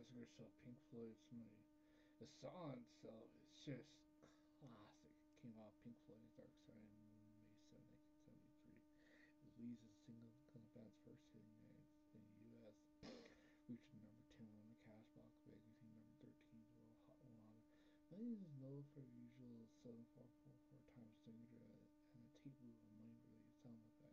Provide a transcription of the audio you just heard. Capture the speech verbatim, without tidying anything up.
classic herself, Pink Floyd's my the song itself is just classic. It came out Pink Floyd's Dark Side of the Moon, May seventh, nineteen seventy-three. It was Lisa's single, the band's first hit in the U S, reaching number ten on the Cashbox magazine, number thirteen World Hot one hundred. Millions is known for her usual seven four four four times signature and a tape loop of mind related sound effects.